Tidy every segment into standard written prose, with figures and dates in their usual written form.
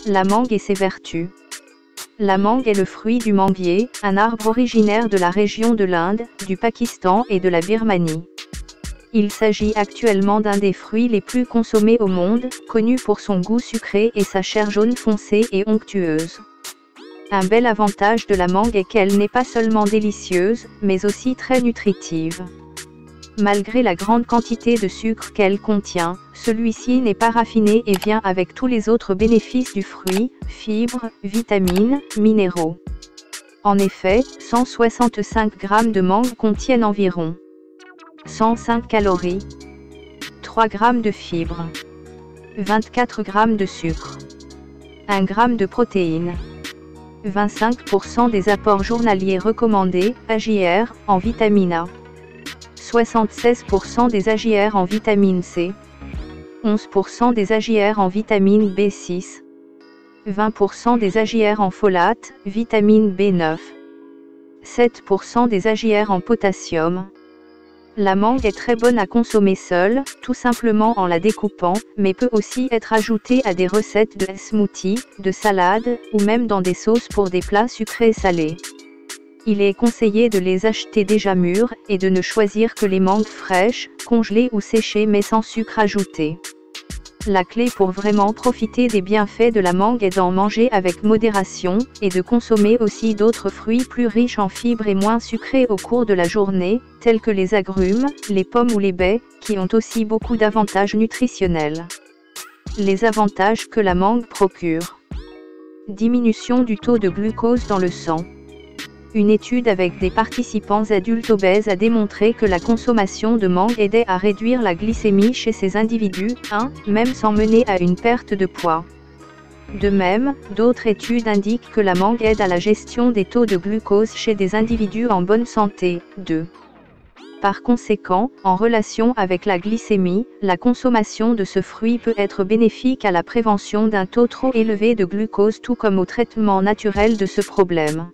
La mangue et ses vertus. La mangue est le fruit du manguier, un arbre originaire de la région de l'Inde, du Pakistan et de la Birmanie. Il s'agit actuellement d'un des fruits les plus consommés au monde, connu pour son goût sucré et sa chair jaune foncée et onctueuse. Un bel avantage de la mangue est qu'elle n'est pas seulement délicieuse, mais aussi très nutritive. Malgré la grande quantité de sucre qu'elle contient, celui-ci n'est pas raffiné et vient avec tous les autres bénéfices du fruit, fibres, vitamines, minéraux. En effet, 165 g de mangue contiennent environ 105 calories, 3 g de fibres, 24 g de sucre, 1 g de protéines. 25% des apports journaliers recommandés, AJR, en vitamine A. 76% des AJR en vitamine C. 11% des AJR en vitamine B6. 20% des AJR en folate, vitamine B9. 7% des AJR en potassium. La mangue est très bonne à consommer seule, tout simplement en la découpant, mais peut aussi être ajoutée à des recettes de smoothies, de salades, ou même dans des sauces pour des plats sucrés et salés. Il est conseillé de les acheter déjà mûres, et de ne choisir que les mangues fraîches, congelées ou séchées mais sans sucre ajouté. La clé pour vraiment profiter des bienfaits de la mangue est d'en manger avec modération, et de consommer aussi d'autres fruits plus riches en fibres et moins sucrés au cours de la journée, tels que les agrumes, les pommes ou les baies, qui ont aussi beaucoup d'avantages nutritionnels. Les avantages que la mangue procure. Diminution du taux de glucose dans le sang. Une étude avec des participants adultes obèses a démontré que la consommation de mangue aidait à réduire la glycémie chez ces individus, même sans mener à une perte de poids. De même, d'autres études indiquent que la mangue aide à la gestion des taux de glucose chez des individus en bonne santé. 2. Par conséquent, en relation avec la glycémie, la consommation de ce fruit peut être bénéfique à la prévention d'un taux trop élevé de glucose tout comme au traitement naturel de ce problème.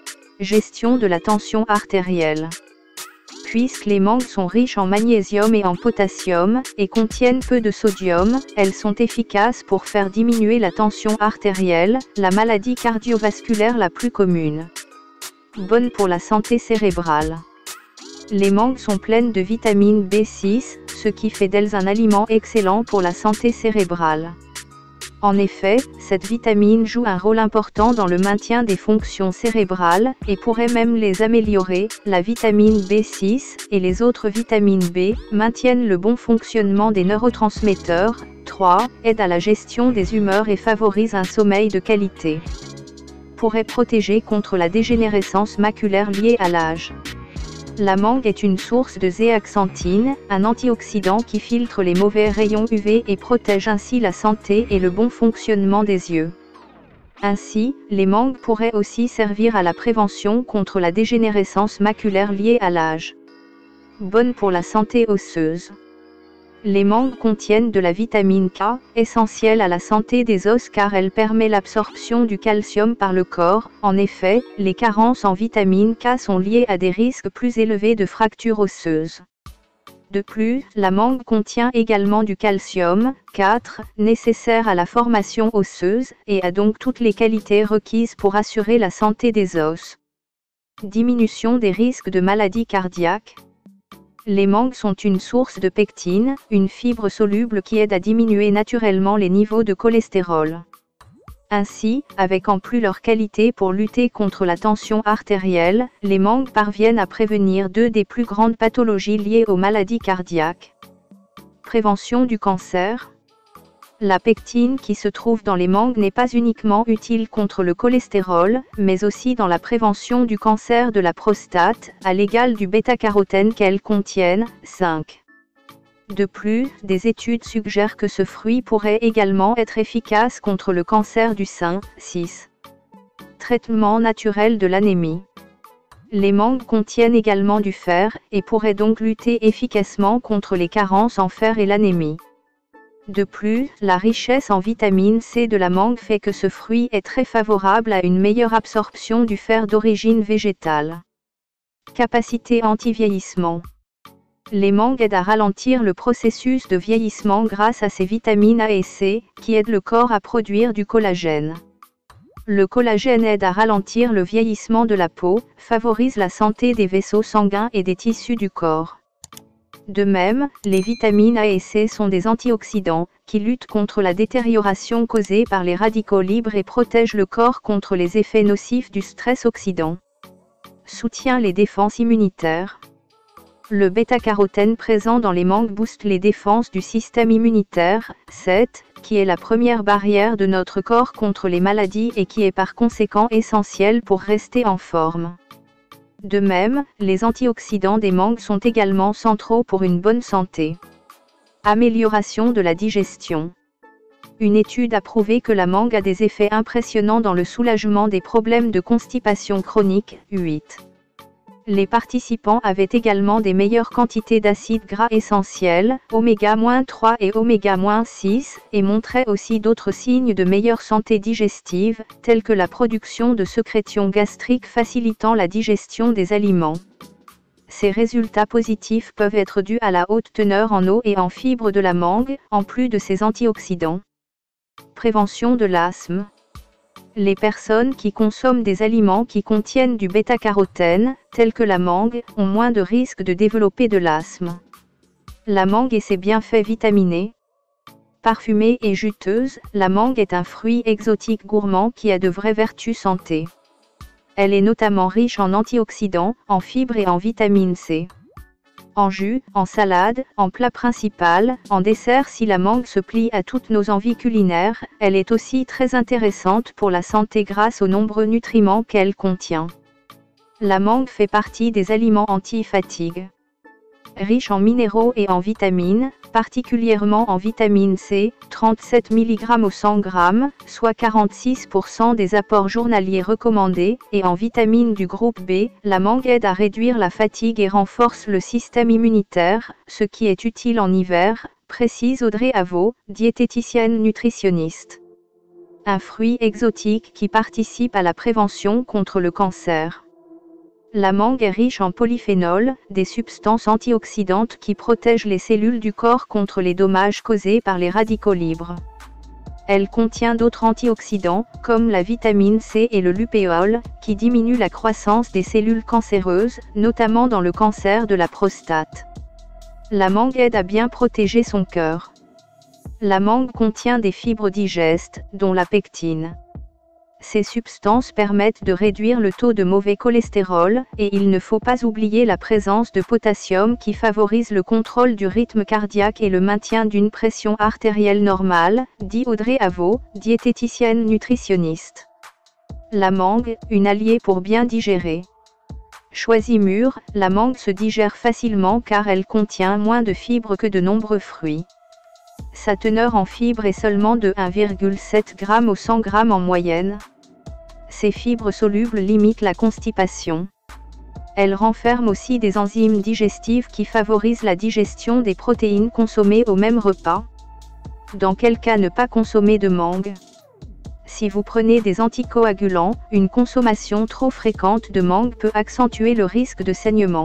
Gestion de la tension artérielle. Puisque les mangues sont riches en magnésium et en potassium, et contiennent peu de sodium, elles sont efficaces pour faire diminuer la tension artérielle, la maladie cardiovasculaire la plus commune. Bonne pour la santé cérébrale. Les mangues sont pleines de vitamine B6, ce qui fait d'elles un aliment excellent pour la santé cérébrale. En effet, cette vitamine joue un rôle important dans le maintien des fonctions cérébrales, et pourrait même les améliorer. La vitamine B6, et les autres vitamines B, maintiennent le bon fonctionnement des neurotransmetteurs. 3. Aident à la gestion des humeurs et favorisent un sommeil de qualité. Pourrait protéger contre la dégénérescence maculaire liée à l'âge. La mangue est une source de zéaxanthine, un antioxydant qui filtre les mauvais rayons UV et protège ainsi la santé et le bon fonctionnement des yeux. Ainsi, les mangues pourraient aussi servir à la prévention contre la dégénérescence maculaire liée à l'âge. Bonne pour la santé osseuse. Les mangues contiennent de la vitamine K, essentielle à la santé des os car elle permet l'absorption du calcium par le corps. En effet, les carences en vitamine K sont liées à des risques plus élevés de fractures osseuses. De plus, la mangue contient également du calcium, 4, nécessaire à la formation osseuse, et a donc toutes les qualités requises pour assurer la santé des os. Diminution des risques de maladies cardiaques. Les mangues sont une source de pectine, une fibre soluble qui aide à diminuer naturellement les niveaux de cholestérol. Ainsi, avec en plus leur qualité pour lutter contre la tension artérielle, les mangues parviennent à prévenir deux des plus grandes pathologies liées aux maladies cardiaques. Prévention du cancer. La pectine qui se trouve dans les mangues n'est pas uniquement utile contre le cholestérol, mais aussi dans la prévention du cancer de la prostate, à l'égal du bêta-carotène qu'elles contiennent, 5. De plus, des études suggèrent que ce fruit pourrait également être efficace contre le cancer du sein, 6. Traitement naturel de l'anémie. Les mangues contiennent également du fer, et pourraient donc lutter efficacement contre les carences en fer et l'anémie. De plus, la richesse en vitamine C de la mangue fait que ce fruit est très favorable à une meilleure absorption du fer d'origine végétale. Capacité anti-vieillissement. Les mangues aident à ralentir le processus de vieillissement grâce à ses vitamines A et C, qui aident le corps à produire du collagène. Le collagène aide à ralentir le vieillissement de la peau, favorise la santé des vaisseaux sanguins et des tissus du corps. De même, les vitamines A et C sont des antioxydants, qui luttent contre la détérioration causée par les radicaux libres et protègent le corps contre les effets nocifs du stress oxydant. Soutient les défenses immunitaires. Le bêta-carotène présent dans les mangues booste les défenses du système immunitaire, 7, qui est la première barrière de notre corps contre les maladies et qui est par conséquent essentielle pour rester en forme. De même, les antioxydants des mangues sont également centraux pour une bonne santé. Amélioration de la digestion. Une étude a prouvé que la mangue a des effets impressionnants dans le soulagement des problèmes de constipation chronique, 8. Les participants avaient également des meilleures quantités d'acides gras essentiels, oméga-3 et oméga-6, et montraient aussi d'autres signes de meilleure santé digestive, tels que la production de sécrétions gastriques facilitant la digestion des aliments. Ces résultats positifs peuvent être dus à la haute teneur en eau et en fibres de la mangue, en plus de ses antioxydants. Prévention de l'asthme. Les personnes qui consomment des aliments qui contiennent du bêta-carotène, tels que la mangue, ont moins de risques de développer de l'asthme. La mangue et ses bienfaits vitaminés. Parfumée et juteuse, la mangue est un fruit exotique gourmand qui a de vraies vertus santé. Elle est notamment riche en antioxydants, en fibres et en vitamine C. En jus, en salade, en plat principal, en dessert. Si la mangue se plie à toutes nos envies culinaires, elle est aussi très intéressante pour la santé grâce aux nombreux nutriments qu'elle contient. La mangue fait partie des aliments anti-fatigue. Riche en minéraux et en vitamines, particulièrement en vitamine C, 37 mg au 100 g, soit 46% des apports journaliers recommandés, et en vitamines du groupe B, la mangue aide à réduire la fatigue et renforce le système immunitaire, ce qui est utile en hiver, précise Audrey Avaux, diététicienne nutritionniste. Un fruit exotique qui participe à la prévention contre le cancer. La mangue est riche en polyphénols, des substances antioxydantes qui protègent les cellules du corps contre les dommages causés par les radicaux libres. Elle contient d'autres antioxydants, comme la vitamine C et le lupéole, qui diminuent la croissance des cellules cancéreuses, notamment dans le cancer de la prostate. La mangue aide à bien protéger son cœur. La mangue contient des fibres digestes, dont la pectine. Ces substances permettent de réduire le taux de mauvais cholestérol, et il ne faut pas oublier la présence de potassium qui favorise le contrôle du rythme cardiaque et le maintien d'une pression artérielle normale, dit Audrey Avaux, diététicienne nutritionniste. La mangue, une alliée pour bien digérer. Choisie mûre, la mangue se digère facilement car elle contient moins de fibres que de nombreux fruits. Sa teneur en fibres est seulement de 1,7 g au 100 g en moyenne. Ces fibres solubles limitent la constipation. Elles renferment aussi des enzymes digestives qui favorisent la digestion des protéines consommées au même repas. Dans quel cas ne pas consommer de mangue? Si vous prenez des anticoagulants, une consommation trop fréquente de mangue peut accentuer le risque de saignement.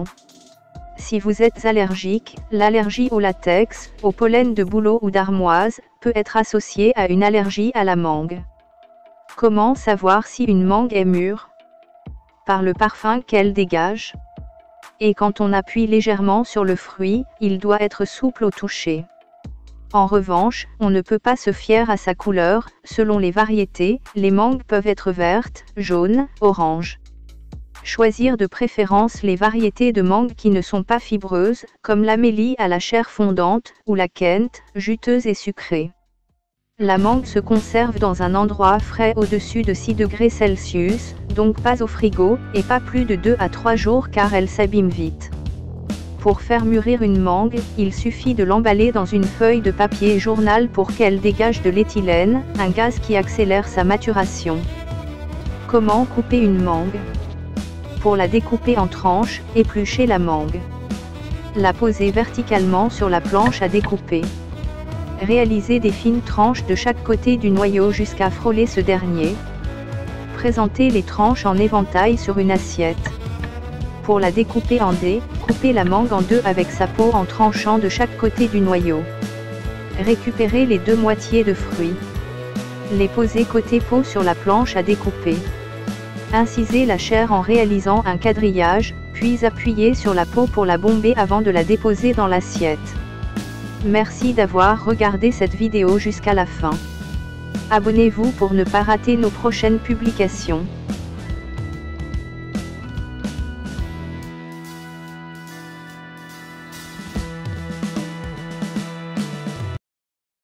Si vous êtes allergique, l'allergie au latex, au pollen de bouleau ou d'armoise, peut être associée à une allergie à la mangue. Comment savoir si une mangue est mûre? Par le parfum qu'elle dégage. Et quand on appuie légèrement sur le fruit, il doit être souple au toucher. En revanche, on ne peut pas se fier à sa couleur. Selon les variétés, les mangues peuvent être vertes, jaunes, oranges. Choisir de préférence les variétés de mangue qui ne sont pas fibreuses, comme l'Amélie à la chair fondante, ou la Kent, juteuse et sucrée. La mangue se conserve dans un endroit frais au-dessus de 6 degrés Celsius, donc pas au frigo, et pas plus de 2 à 3 jours car elle s'abîme vite. Pour faire mûrir une mangue, il suffit de l'emballer dans une feuille de papier journal pour qu'elle dégage de l'éthylène, un gaz qui accélère sa maturation. Comment couper une mangue? Pour la découper en tranches, épluchez la mangue. La posez verticalement sur la planche à découper. Réalisez des fines tranches de chaque côté du noyau jusqu'à frôler ce dernier. Présentez les tranches en éventail sur une assiette. Pour la découper en dés, coupez la mangue en deux avec sa peau en tranchant de chaque côté du noyau. Récupérez les deux moitiés de fruits. Les posez côté peau sur la planche à découper. Incisez la chair en réalisant un quadrillage, puis appuyez sur la peau pour la bomber avant de la déposer dans l'assiette. Merci d'avoir regardé cette vidéo jusqu'à la fin. Abonnez-vous pour ne pas rater nos prochaines publications.